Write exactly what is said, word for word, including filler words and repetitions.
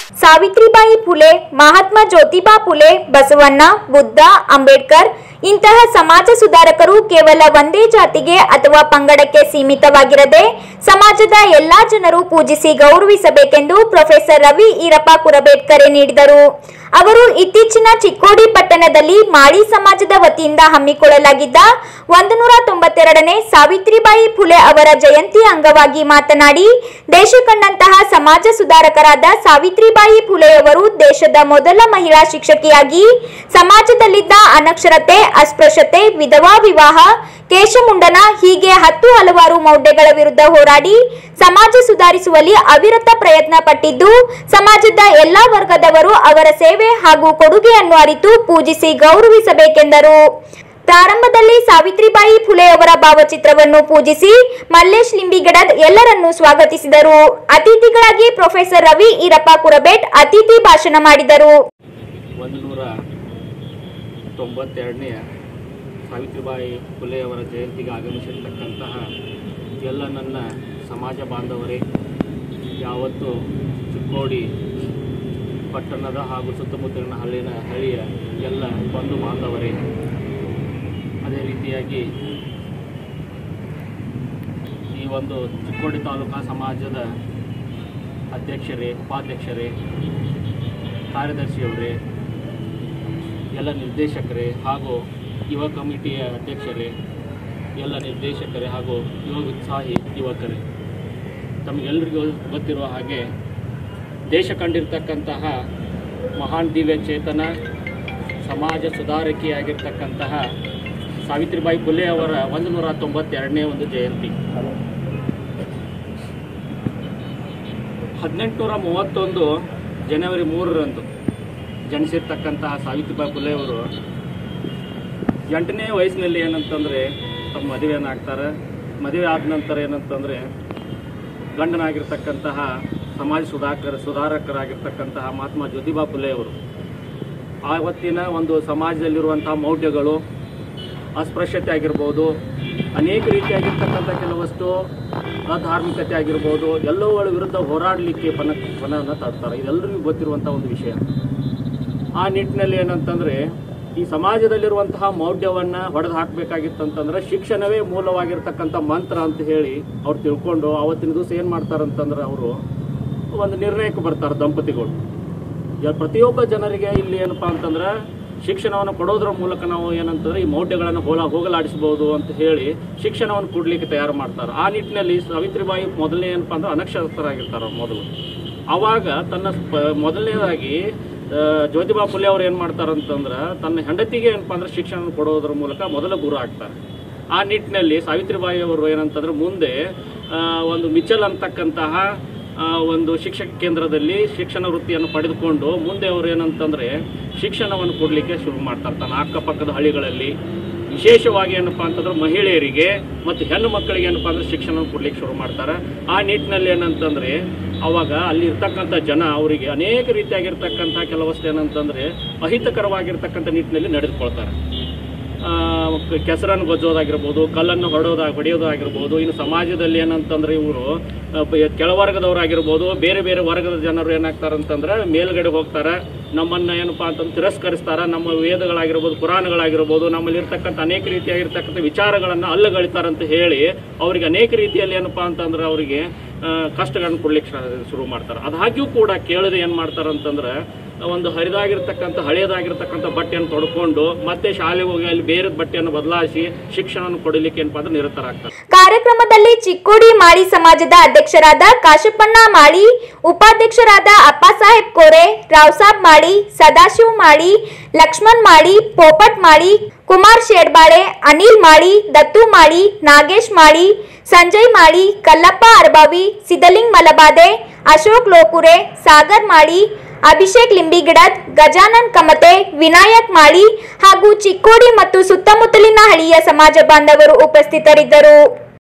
ಸಾವಿತ್ರಿಬಾಯಿ ಫುಲೆ, ಮಹಾತ್ಮ ಜ್ಯೋತಿಬಾ ಫುಲೆ, ಬಸವಣ್ಣ, ಬುದ್ಧ, ಅಂಬೇಡ್ಕರ್ ಇಂತಹ ಸಮಾಜ ಸುಧಾರಕರು ಕೇವಲ ಒಂದೇ ಜಾತಿಗೆ ಅಥವಾ ಪಂಗಡಕ್ಕೆ ಸೀಮಿತವಾಗಿರದೆ ಸಮಾಜದ ಎಲ್ಲಾ ಜನರು ಪೂಜಿಸಿ ಗೌರವಿಸಬೇಕೆಂದು ಪ್ರೊಫೆಸರ್ ರವಿ ಈರಪ್ಪ ಕುರಬೇಟ್ ಕರೆ ನೀಡಿದರು. ಅವರು ಇತ್ತೀಚಿನ ಚಿಕ್ಕೋಡಿ ಪಟ್ಟಣದಲ್ಲಿ ಮಾಳಿ ಸಮಾಜದ ವತಿಯಿಂದ ಹಮ್ಮಿಕೊಳ್ಳಲಾಗಿದ್ದ ಒಂದು ನೂರ ತೊಂಬತ್ತೆರಡನೇ ಸಾವಿತ್ರಿಬಾಯಿ ಫುಲೆ ಅವರ ಜಯಂತಿ ಅಂಗವಾಗಿ ಮಾತನಾಡಿ, ದೇಶ ಕಂಡಂತಹ ಸಮಾಜ ಸುಧಾರಕರಾದ ಸಾವಿತ್ರಿಬಾಯಿ ಫುಲೆಯವರು ದೇಶದ ಮೊದಲ ಮಹಿಳಾ ಶಿಕ್ಷಕಿಯಾಗಿ ಸಮಾಜದಲ್ಲಿದ್ದ ಅನಕ್ಷರತೆ, ಅಸ್ಪೃಶ್ಯತೆ, ವಿಧವಾ ವಿವಾಹ, ಕೇಶಮುಂಡನ ಹೀಗೆ ಹತ್ತು ಹಲವಾರು ಮೌಢ್ಯಗಳ ವಿರುದ್ಧ ಹೋರಾಡಿ ಸಮಾಜ ಸುಧಾರಿಸುವಲ್ಲಿ ಅವಿರತ ಪ್ರಯತ್ನ ಪಟ್ಟಿದ್ದು, ಸಮಾಜದ ಎಲ್ಲಾ ವರ್ಗದವರು ಅವರ ಸೇವೆ ಹಾಗೂ ಕೊಡುಗೆಯನ್ನು ಅರಿತು ಪೂಜಿಸಿ ಗೌರವಿಸಬೇಕೆಂದರು. ಪ್ರಾರಂಭದಲ್ಲಿ ಸಾವಿತ್ರಿಬಾಯಿ ಫುಲೆ ಅವರ ಭಾವಚಿತ್ರವನ್ನು ಪೂಜಿಸಿ ಮಲ್ಲೇಶ್ ಲಿಂಬಿಗಡದ್ ಎಲ್ಲರನ್ನೂ ಸ್ವಾಗತಿಸಿದರು. ಅತಿಥಿಗಳಾಗಿ ಪ್ರೊಫೆಸರ್ ರವಿ ಈರಪ್ಪ ಕುರಬೇಟ್ ಅತಿಥಿ ಭಾಷಣ ಮಾಡಿದರು. ಸಾವಿತ್ರಿಬಾಯಿ ಫುಲೆಯವರ ಜಯಂತಿಗೆ ಆಗಮಿಸಿರ್ತಕ್ಕಂತಹ ಎಲ್ಲ ನನ್ನ ಸಮಾಜ ಬಾಂಧವರೇ, ಯಾವತ್ತು ಚಿಕ್ಕೋಡಿ ಪಟ್ಟಣದ ಹಾಗೂ ಸುತ್ತಮುತ್ತಲಿನ ಹಳ್ಳಿನ ಹಳ್ಳಿಯ ಎಲ್ಲ ಬಂಧು ಬಾಂಧವರೇ, ಅದೇ ರೀತಿಯಾಗಿ ಈ ಒಂದು ಚಿಕ್ಕೋಡಿ ತಾಲೂಕಾ ಸಮಾಜದ ಅಧ್ಯಕ್ಷರೇ, ಉಪಾಧ್ಯಕ್ಷರೇ, ಕಾರ್ಯದರ್ಶಿಯವರೇ, ಎಲ್ಲ ನಿರ್ದೇಶಕರೇ ಹಾಗೂ ಯುವ ಕಮಿಟಿಯ ಅಧ್ಯಕ್ಷರೇ, ಎಲ್ಲ ನಿರ್ದೇಶಕರೇ ಹಾಗೂ ಯುವ ಉತ್ಸಾಹಿ ಯುವಕರೇ, ತಮಗೆಲ್ಲರಿಗೂ ಗೊತ್ತಿರುವ ಹಾಗೆ ದೇಶ ಕಂಡಿರ್ತಕ್ಕಂತಹ ಮಹಾನ್ ದಿವ್ಯ ಚೇತನ ಸಮಾಜ ಸುಧಾರಕಿಯಾಗಿರ್ತಕ್ಕಂತಹ ಸಾವಿತ್ರಿಬಾಯಿ ಫುಲೆ ಅವರ ಒಂದು ನೂರ ತೊಂಬತ್ತೆರಡನೇ ಒಂದು ಜಯಂತಿ ಹದಿನೆಂಟುನೂರ ಮೂವತ್ತೊಂದು ಜನವರಿ ಮೂರರಂದು ಜನಿಸಿರ್ತಕ್ಕಂತಹ ಸಾವಿತ್ರಿಬಾಯಿ ಫುಲೆ ಅವರು ಎಂಟನೇ ವಯಸ್ಸಿನಲ್ಲಿ ಏನಂತಂದರೆ ತಮ್ಮ ಮದುವೆಯನ್ನು ಆಗ್ತಾರೆ. ಮದುವೆ ಆದ ನಂತರ ಏನಂತಂದರೆ ಗಂಡನಾಗಿರ್ತಕ್ಕಂತಹ ಸಮಾಜ ಸುಧಾಕರ ಸುಧಾರಕರಾಗಿರ್ತಕ್ಕಂತಹ ಮಹಾತ್ಮ ಜ್ಯೋತಿಬಾ ಫುಲೆ ಅವರು ಆವತ್ತಿನ ಒಂದು ಸಮಾಜದಲ್ಲಿರುವಂತಹ ಮೌಢ್ಯಗಳು, ಅಸ್ಪೃಶ್ಯತೆ ಆಗಿರ್ಬೋದು, ಅನೇಕ ರೀತಿಯಾಗಿರ್ತಕ್ಕಂಥ ಕೆಲವಷ್ಟು ಅಧಾರ್ಮಿಕತೆ ಆಗಿರ್ಬೋದು, ಎಲ್ಲವುಗಳ ವಿರುದ್ಧ ಹೋರಾಡಲಿಕ್ಕೆ ಪನ ಪನವನ್ನು ತರ್ತಾರೆ. ಇದೆಲ್ಲರಿಗೂ ಗೊತ್ತಿರುವಂಥ ಒಂದು ವಿಷಯ. ಆ ನಿಟ್ಟಿನಲ್ಲಿ ಏನಂತಂದರೆ ಈ ಸಮಾಜದಲ್ಲಿರುವಂತಹ ಮೌಢ್ಯವನ್ನು ಹೊಡೆದು ಹಾಕಬೇಕಾಗಿತ್ತಂತಂದ್ರೆ ಶಿಕ್ಷಣವೇ ಮೂಲವಾಗಿರ್ತಕ್ಕಂಥ ಮಂತ್ರ ಅಂತ ಹೇಳಿ ಅವ್ರು ತಿಳ್ಕೊಂಡು ಆವತ್ತಿನ ದಿವಸ ಏನು ಮಾಡ್ತಾರಂತಂದ್ರೆ ಅವರು ಒಂದು ನಿರ್ಣಯಕ್ಕೆ ಬರ್ತಾರೆ. ದಂಪತಿಗಳು ಪ್ರತಿಯೊಬ್ಬ ಜನರಿಗೆ ಇಲ್ಲಿ ಏನಪ್ಪ ಅಂತಂದ್ರೆ ಶಿಕ್ಷಣವನ್ನು ಕೊಡೋದ್ರ ಮೂಲಕ ನಾವು ಏನಂತಂದ್ರೆ ಈ ಮೌಢ್ಯಗಳನ್ನು ಹೋಲ ಹೋಗಲಾಡಿಸಬಹುದು ಅಂತ ಹೇಳಿ ಶಿಕ್ಷಣವನ್ನು ಕೊಡಲಿಕ್ಕೆ ತಯಾರು ಮಾಡ್ತಾರೆ. ಆ ನಿಟ್ಟಿನಲ್ಲಿ ಸಾವಿತ್ರಿಬಾಯಿ ಮೊದಲನೇ ಏನಪ್ಪ ಅಂದ್ರೆ ಅನಕ್ಷರಸ್ಥರಾಗಿರ್ತಾರೆ ಮೊದಲು. ಆವಾಗ ತನ್ನ ಮೊದಲನೇದಾಗಿ ಜ್ಯೋತಿಬಾ ಫುಲೆ ಅವರು ಏನು ಮಾಡ್ತಾರಂತಂದ್ರೆ ತನ್ನ ಹೆಂಡತಿಗೆ ಏನಪ್ಪ ಅಂದ್ರೆ ಶಿಕ್ಷಣ ಕೊಡೋದ್ರ ಮೂಲಕ ಮೊದಲ ಗುರು ಆಗ್ತಾರೆ. ಆ ನಿಟ್ಟಿನಲ್ಲಿ ಸಾವಿತ್ರಿಬಾಯಿ ಅವರು ಏನಂತಂದ್ರೆ ಮುಂದೆ ಒಂದು ಮಿಚಲ್ ಅಂತಕ್ಕಂತಹ ಒಂದು ಶಿಕ್ಷಕ ಕೇಂದ್ರದಲ್ಲಿ ಶಿಕ್ಷಣ ವೃತ್ತಿಯನ್ನು ಪಡೆದುಕೊಂಡು ಮುಂದೆ ಅವರು ಏನಂತಂದರೆ ಶಿಕ್ಷಣವನ್ನು ಕೊಡಲಿಕ್ಕೆ ಶುರು ಮಾಡ್ತಾರೆ. ತನ್ನ ಅಕ್ಕಪಕ್ಕದ ಹಳ್ಳಿಗಳಲ್ಲಿ ವಿಶೇಷವಾಗಿ ಏನಪ್ಪ ಅಂತಂದ್ರೆ ಮಹಿಳೆಯರಿಗೆ ಮತ್ತು ಹೆಣ್ಣು ಮಕ್ಕಳಿಗೆ ಏನಪ್ಪ ಅಂದ್ರೆ ಶಿಕ್ಷಣ ಕೊಡ್ಲಿಕ್ಕೆ ಶುರು ಮಾಡ್ತಾರೆ. ಆ ನಿಟ್ಟಿನಲ್ಲಿ ಏನಂತಂದರೆ ಅವಾಗ ಅಲ್ಲಿ ಇರ್ತಕ್ಕಂಥ ಜನ ಅವರಿಗೆ ಅನೇಕ ರೀತಿಯಾಗಿರ್ತಕ್ಕಂಥ ಕೆಲವಷ್ಟು ಏನಂತಂದರೆ ಅಹಿತಕರವಾಗಿರ್ತಕ್ಕಂಥ ನಿಟ್ಟಿನಲ್ಲಿ ನಡೆದುಕೊಳ್ತಾರೆ. ಕೆಸರನ್ನು ಗೊಜ್ಜೋದಾಗಿರ್ಬೋದು, ಕಲ್ಲನ್ನು ಹೊಡೋದ ಹೊಡೆಯೋದಾಗಿರ್ಬೋದು. ಇನ್ನು ಸಮಾಜದಲ್ಲಿ ಏನಂತಂದ್ರೆ ಇವರು ಕೆಳವರ್ಗದವರಾಗಿರ್ಬೋದು, ಬೇರೆ ಬೇರೆ ವರ್ಗದ ಜನರು ಏನಾಗ್ತಾರಂತಂದ್ರೆ ಮೇಲ್ಗಡೆ ಹೋಗ್ತಾರೆ, ನಮ್ಮನ್ನು ಏನಪ್ಪ ಅಂತಂದ್ರೆ ತಿರಸ್ಕರಿಸ್ತಾರೆ. ನಮ್ಮ ವೇದಗಳಾಗಿರ್ಬೋದು, ಪುರಾಣಗಳಾಗಿರ್ಬೋದು, ನಮ್ಮಲ್ಲಿ ಇರ್ತಕ್ಕಂಥ ಅನೇಕ ರೀತಿಯಾಗಿರ್ತಕ್ಕಂಥ ವಿಚಾರಗಳನ್ನು ಅಲ್ಲಗಳಿತಾರಂತ ಹೇಳಿ ಅವರಿಗೆ ಅನೇಕ ರೀತಿಯಲ್ಲಿ ಏನಪ್ಪ ಅಂತಂದ್ರೆ ಅವರಿಗೆ ಕಷ್ಟಗಳನ್ನು ಕೊಡ್ಲಿಕ್ಕೆ ಶುರು ಮಾಡ್ತಾರೆ. ಅದಾಗ್ಯೂ ಕೂಡ ಕೇಳದೆ ಏನು ಮಾಡ್ತಾರಂತಂದ್ರೆ ಒಂದು ಹರಿದಾಗಿರ್ತಕ್ಕಂಥ ಹಳೆಯದಾಗಿರ್ತಕ್ಕಂಥ ಬಟ್ಟೆಯನ್ನು ತೊಡ್ಕೊಂಡು ಮತ್ತೆ ಶಾಲೆಗೆ ಹೋಗಿ ಅಲ್ಲಿ ಬೇರೆ ಬಟ್ಟೆಯನ್ನು ಬದಲಾಯಿಸಿ ಶಿಕ್ಷಣವನ್ನು ಕೊಡಲಿಕ್ಕೆ ಏನಪ್ಪ ಅಂದ್ರೆ ನಿರತರಾಗ್ತಾರೆ. ಕಾರ್ಯಕ್ರಮದಲ್ಲಿ ಚಿಕ್ಕೋಡಿ ಮಾಳಿ ಸಮಾಜದ ಅಧ್ಯಕ್ಷರಾದ ಕಾಶಪ್ಪಣ್ಣ ಮಾಳಿ, ಉಪಾಧ್ಯಕ್ಷರಾದ ಅಪ್ಪಾಸಾಹೇಬ್ ಕೋರೆ, ರಾವ್ಸಾಬ್ ಮಾಳಿ, ಸದಾಶಿವ್ ಮಾಳಿ, ಲಕ್ಷ್ಮಣ್ ಮಾಳಿ, ಪೋಪಟ್ ಮಾಳಿ, ಕುಮಾರ್ ಶೇಡ್ಬಾಳೆ, ಅನಿಲ್ ಮಾಳಿ, ದತ್ತು ಮಾಳಿ, ನಾಗೇಶ್ ಮಾಳಿ, ಸಂಜಯ್ ಮಾಳಿ, ಕಲ್ಲಪ್ಪ ಅರ್ಬಾವಿ, ಸಿದ್ದಲಿಂಗ್ ಮಲಬಾದೆ, ಅಶೋಕ್ ಲೋಕುರೆ, ಸಾಗರ್ ಮಾಳಿ, ಅಭಿಷೇಕ್ ಲಿಂಬಿಗಿಡದ್, ಗಜಾನನ್ ಕಮತೆ, ವಿನಾಯಕ್ ಮಾಳಿ ಹಾಗೂ ಚಿಕ್ಕೋಡಿ ಮತ್ತು ಸುತ್ತಮುತ್ತಲಿನ ಹಳ್ಳಿಯ ಸಮಾಜ ಬಾಂಧವರು ಉಪಸ್ಥಿತರಿದ್ದರು.